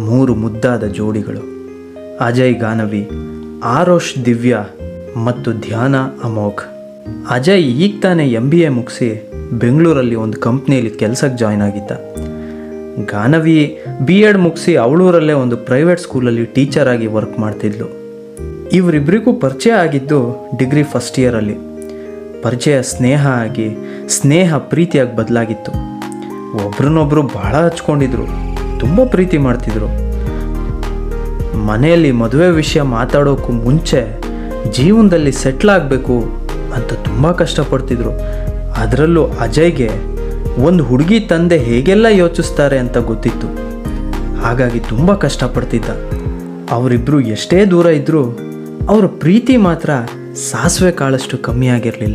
ಮೂರು ಮುದ್ದಾದ ಜೋಡಿಗಳು, ಅಜಯ್ ಗಾನವಿ, ಆರೋಷ್ ದಿವ್ಯಾ ಮತ್ತು ಧ್ಯಾನ ಅಮೋಘ್. ಅಜಯ್ ಈಗ ತಾನೇ MBA ಮುಗಿಸಿ ಬೆಂಗಳೂರಲ್ಲಿ ಒಂದು ಕಂಪ್ನಿಯಲ್ಲಿ ಕೆಲಸಕ್ಕೆ ಜಾಯ್ನ್ ಆಗಿದ್ದ. ಗಾನವಿ B.Ed ಮುಗಿಸಿ ಅವಳೂರಲ್ಲೇ ಒಂದು ಪ್ರೈವೇಟ್ ಸ್ಕೂಲಲ್ಲಿ ಟೀಚರ್ ಆಗಿ ವರ್ಕ್ ಮಾಡ್ತಿದ್ಲು. ಇವರಿಬ್ಬರಿಗೂ ಪರಿಚಯ ಆಗಿದ್ದು ಡಿಗ್ರಿ ಫಸ್ಟ್ ಇಯರಲ್ಲಿ. ಪರಿಚಯ ಸ್ನೇಹ ಆಗಿ ಸ್ನೇಹ ಪ್ರೀತಿಯಾಗಿ ಬದಲಾಗಿತ್ತು. ಒಬ್ರನ್ನೊಬ್ರು ಬಹಳ ಹಚ್ಕೊಂಡಿದ್ರು, ತುಂಬ ಪ್ರೀತಿ ಮಾಡ್ತಿದ್ರು. ಮನೆಯಲ್ಲಿ ಮದುವೆ ವಿಷಯ ಮಾತಾಡೋಕ್ಕೂ ಮುಂಚೆ ಜೀವನದಲ್ಲಿ ಸೆಟ್ಲ್ ಆಗಬೇಕು ಅಂತ ತುಂಬ ಕಷ್ಟಪಡ್ತಿದ್ರು. ಅದರಲ್ಲೂ ಅಜಯ್ಗೆ ಒಂದು ಹುಡುಗಿ ತಂದೆ ಹೇಗೆಲ್ಲ ಯೋಚಿಸ್ತಾರೆ ಅಂತ ಗೊತ್ತಿತ್ತು. ಹಾಗಾಗಿ ತುಂಬ ಕಷ್ಟಪಡ್ತಿದ್ದ. ಅವರಿಬ್ಬರು ಎಷ್ಟೇ ದೂರ ಇದ್ದರೂ ಅವರ ಪ್ರೀತಿ ಮಾತ್ರ ಸಾಸಿವೆ ಕಾಳಷ್ಟು ಕಮ್ಮಿ ಆಗಿರಲಿಲ್ಲ.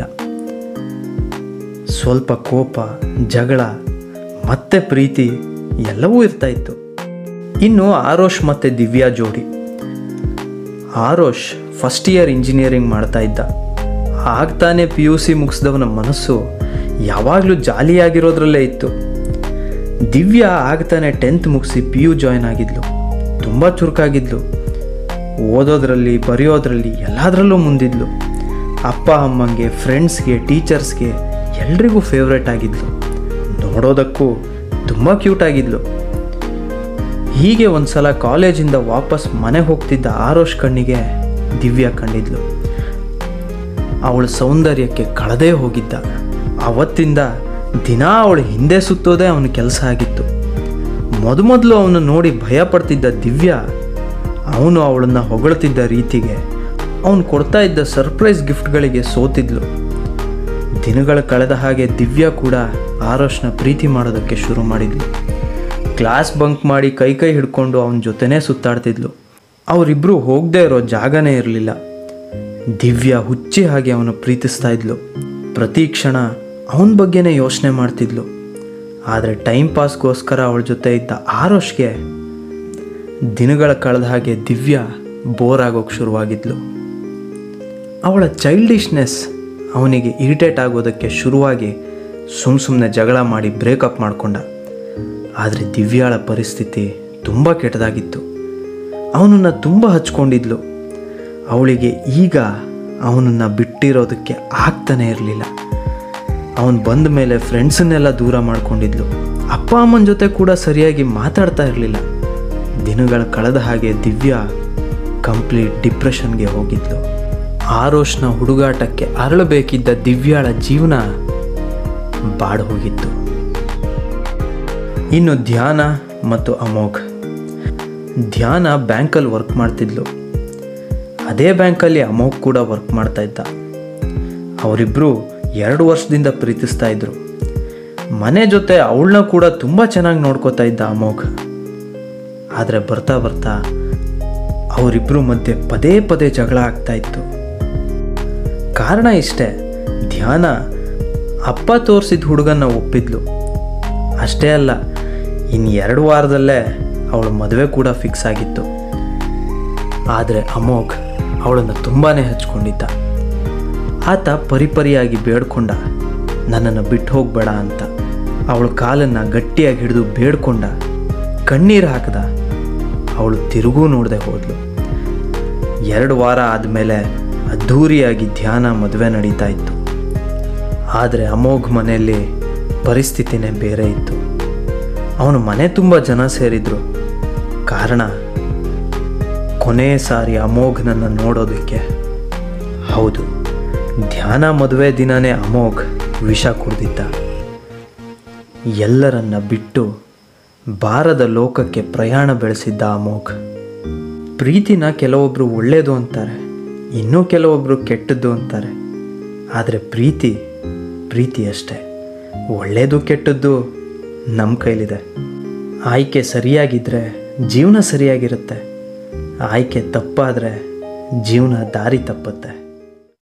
ಸ್ವಲ್ಪ ಕೋಪ, ಜಗಳ ಮತ್ತೆ ಪ್ರೀತಿ ಎಲ್ಲವೂ ಇರ್ತಾ ಇತ್ತು. ಇನ್ನು ಆರೋಷ್ ಮತ್ತು ದಿವ್ಯಾ ಜೋಡಿ. ಆರೋಷ್ ಫಸ್ಟ್ ಇಯರ್ ಇಂಜಿನಿಯರಿಂಗ್ ಮಾಡ್ತಾ ಇದ್ದ. ಆಗ್ತಾನೆ PUC ಮುಗಿಸಿದವನ ಮನಸ್ಸು ಯಾವಾಗಲೂ ಜಾಲಿಯಾಗಿರೋದ್ರಲ್ಲೇ ಇತ್ತು. ದಿವ್ಯಾ ಆಗ್ತಾನೆ 10th ಮುಗಿಸಿ PU ಜಾಯ್ನ್ ಆಗಿದ್ಲು. ತುಂಬ ಚುರುಕಾಗಿದ್ಲು. ಓದೋದ್ರಲ್ಲಿ, ಬರೆಯೋದ್ರಲ್ಲಿ ಎಲ್ಲದರಲ್ಲೂ ಮುಂದಿದ್ಲು. ಅಪ್ಪ ಅಮ್ಮಂಗೆ, ಫ್ರೆಂಡ್ಸ್ಗೆ, ಟೀಚರ್ಸ್ಗೆ ಎಲ್ರಿಗೂ ಫೇವ್ರೇಟ್ ಆಗಿದ್ಲು. ನೋಡೋದಕ್ಕೂ ತುಂಬ ಕ್ಯೂಟ್ ಆಗಿದ್ಲು. ಹೀಗೆ ಒಂದು ಸಲ ಕಾಲೇಜಿಂದ ವಾಪಸ್ ಮನೆಗೆ ಹೋಗ್ತಿದ್ದ ಆರೋಷ್ ಕಣ್ಣಿಗೆ ದಿವ್ಯಾ ಕಂಡಿದ್ಲು. ಅವಳ ಸೌಂದರ್ಯಕ್ಕೆ ಕಳೆದೇ ಹೋಗಿದ್ದ. ಅವತ್ತಿಂದ ದಿನ ಅವಳು ಹಿಂದೆ ಸುತ್ತೋದೇ ಅವನ ಕೆಲಸ ಆಗಿತ್ತು. ಮೊದಲು ಅವನು ನೋಡಿ ಭಯ ಪಡ್ತಿದ್ದ ದಿವ್ಯಾ ಅವನು ಅವಳನ್ನು ಹೊಗಳ್ತಿದ್ದ ರೀತಿಗೆ, ಅವನು ಕೊಡ್ತಾ ಇದ್ದ ಸರ್ಪ್ರೈಸ್ ಗಿಫ್ಟ್ಗಳಿಗೆ ಸೋತಿದ್ಲು. ದಿನಗಳು ಕಳೆದ ಹಾಗೆ ದಿವ್ಯಾ ಕೂಡ ಆರೋಷ್ನ ಪ್ರೀತಿ ಮಾಡೋದಕ್ಕೆ ಶುರು ಮಾಡಿದ್ಲು. ಕ್ಲಾಸ್ ಬಂಕ್ ಮಾಡಿ ಕೈ ಹಿಡ್ಕೊಂಡು ಅವನ ಜೊತೆನೇ ಸುತ್ತಾಡ್ತಿದ್ಲು. ಅವರಿಬ್ಬರು ಹೋಗದೇ ಇರೋ ಜಾಗನೇ ಇರಲಿಲ್ಲ. ದಿವ್ಯಾ ಹುಚ್ಚಿ ಹಾಗೆ ಅವನು ಪ್ರೀತಿಸ್ತಾ ಇದ್ಲು. ಪ್ರತಿ ಕ್ಷಣ ಅವನ ಬಗ್ಗೆನೇ ಯೋಚನೆ ಮಾಡ್ತಿದ್ಲು. ಆದರೆ ಟೈಮ್ ಪಾಸ್ಗೋಸ್ಕರ ಅವಳ ಜೊತೆ ಇದ್ದ ಆರೋಷ್ಗೆ ದಿನಗಳ ಕಳೆದ ಹಾಗೆ ದಿವ್ಯಾ ಬೋರ್ ಆಗೋಕ್ಕೆ ಶುರುವಾಗಿದ್ಲು. ಅವಳ ಚೈಲ್ಡಿಶ್ನೆಸ್ ಅವನಿಗೆ ಇರಿಟೇಟ್ ಆಗೋದಕ್ಕೆ ಶುರುವಾಗಿ ಸುಮ್ಮನೆ ಜಗಳ ಮಾಡಿ ಬ್ರೇಕಪ್ ಮಾಡಿಕೊಂಡ. ಆದರೆ ದಿವ್ಯಾಳ ಪರಿಸ್ಥಿತಿ ತುಂಬ ಕೆಟ್ಟದಾಗಿತ್ತು. ಅವನನ್ನು ತುಂಬ ಹಚ್ಕೊಂಡಿದ್ಲು. ಅವಳಿಗೆ ಈಗ ಅವನನ್ನು ಬಿಟ್ಟಿರೋದಕ್ಕೆ ಆಗ್ತಾನೇ ಇರಲಿಲ್ಲ. ಅವನು ಬಂದ ಮೇಲೆ ಫ್ರೆಂಡ್ಸನ್ನೆಲ್ಲ ದೂರ ಮಾಡ್ಕೊಂಡಿದ್ಲು. ಅಪ್ಪ ಅಮ್ಮನ ಜೊತೆ ಕೂಡ ಸರಿಯಾಗಿ ಮಾತಾಡ್ತಾ ಇರಲಿಲ್ಲ. ದಿನಗಳ ಕಳೆದ ಹಾಗೆ ದಿವ್ಯಾ ಕಂಪ್ಲೀಟ್ ಡಿಪ್ರೆಷನ್ಗೆ ಹೋಗಿದ್ಲು. ಆರೋಷ್ನ ಹುಡುಗಾಟಕ್ಕೆ ಅರಳಬೇಕಿದ್ದ ದಿವ್ಯಾಳ ಜೀವನ ಬಾಡ್ ಹೋಗಿತ್ತು. ಇನ್ನು ಧ್ಯಾನ ಮತ್ತು ಅಮೋಘ್. ಧ್ಯಾನ ಬ್ಯಾಂಕಲ್ಲಿ ವರ್ಕ್ ಮಾಡ್ತಿದ್ಲು. ಅದೇ ಬ್ಯಾಂಕಲ್ಲಿ ಅಮೋಘ್ ಕೂಡ ವರ್ಕ್ ಮಾಡ್ತಾ ಇದ್ದ. ಅವರಿಬ್ಬರು 2 ವರ್ಷದಿಂದ ಪ್ರೀತಿಸ್ತಾ ಇದ್ರು. ಮನೆ ಜೊತೆ ಅವಳನ್ನ ಕೂಡ ತುಂಬ ಚೆನ್ನಾಗಿ ನೋಡ್ಕೋತಾ ಇದ್ದ ಅಮೋಘ್. ಆದರೆ ಬರ್ತಾ ಬರ್ತಾ ಅವರಿಬ್ಬರು ಮಧ್ಯೆ ಪದೇ ಪದೇ ಜಗಳ ಆಗ್ತಾ ಇತ್ತು. ಕಾರಣ ಇಷ್ಟೇ, ಧ್ಯಾನ ಅಪ್ಪ ತೋರಿಸಿದ ಹುಡುಗನ್ನ ಒಪ್ಪಿದ್ಲು. ಅಷ್ಟೇ ಅಲ್ಲ, ಇನ್ನು 2 ವಾರದಲ್ಲೇ ಅವಳ ಮದುವೆ ಕೂಡ ಫಿಕ್ಸ್ ಆಗಿತ್ತು. ಆದರೆ ಅಮೋಘ್ ಅವಳನ್ನು ತುಂಬಾ ಹಚ್ಕೊಂಡಿದ್ದ. ಆತ ಪರಿಪರಿಯಾಗಿ ಬೇಡ್ಕೊಂಡ, ನನ್ನನ್ನು ಬಿಟ್ಟು ಹೋಗಬೇಡ ಅಂತ. ಅವಳ ಕಾಲನ್ನು ಗಟ್ಟಿಯಾಗಿ ಹಿಡಿದು ಬೇಡ್ಕೊಂಡ, ಕಣ್ಣೀರು ಹಾಕಿದ. ಅವಳು ತಿರುಗೂ ನೋಡದೆ ಹೋದ್ಲು. 2 ವಾರ ಆದಮೇಲೆ ಅದ್ಧೂರಿಯಾಗಿ ಧ್ಯಾನ ಮದುವೆ ನಡೀತಾ ಇತ್ತು. ಆದರೆ ಅಮೋಘ್ ಮನೆಯಲ್ಲಿ ಪರಿಸ್ಥಿತಿನೇ ಬೇರೆ ಇತ್ತು. ಅವನು ಮನೆ ತುಂಬ ಜನ ಸೇರಿದ್ರು. ಕಾರಣ, ಕೊನೆಯ ಸಾರಿ ಅಮೋಘ್ನನ್ನು ನೋಡೋದಕ್ಕೆ. ಹೌದು, ಧ್ಯಾನ ಮದುವೆ ದಿನನೇ ಅಮೋಘ್ ವಿಷ ಕುಡಿದಿದ್ದ. ಎಲ್ಲರನ್ನ ಬಿಟ್ಟು ಬಾರದ ಲೋಕಕ್ಕೆ ಪ್ರಯಾಣ ಬೆಳೆಸಿದ್ದ ಅಮೋಘ್. ಪ್ರೀತಿನ ಕೆಲವೊಬ್ಬರು ಒಳ್ಳೆಯದು ಅಂತಾರೆ, ಇನ್ನೂ ಕೆಲವೊಬ್ಬರು ಕೆಟ್ಟದ್ದು ಅಂತಾರೆ. ಆದರೆ ಪ್ರೀತಿ ಅಷ್ಟೇ. ಒಳ್ಳೆಯದು ಕೆಟ್ಟದ್ದು ನಮ್ಮ ಕೈಲಿದೆ. ಆಯ್ಕೆ ಸರಿಯಾಗಿದ್ದರೆ ಜೀವನ ಸರಿಯಾಗಿರುತ್ತೆ. ಆಯ್ಕೆ ತಪ್ಪಾದರೆ ಜೀವನ ದಾರಿ ತಪ್ಪುತ್ತೆ.